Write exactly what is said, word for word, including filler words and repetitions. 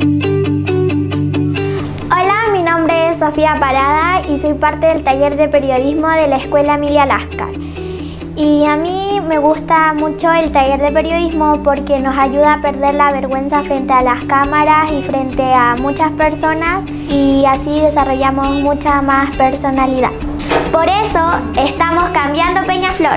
Hola, mi nombre es Sofía Parada y soy parte del taller de periodismo de la Escuela Emilia Láscar. Y a mí me gusta mucho el taller de periodismo porque nos ayuda a perder la vergüenza frente a las cámaras y frente a muchas personas, y así desarrollamos mucha más personalidad. Por eso estamos cambiando Peñaflor.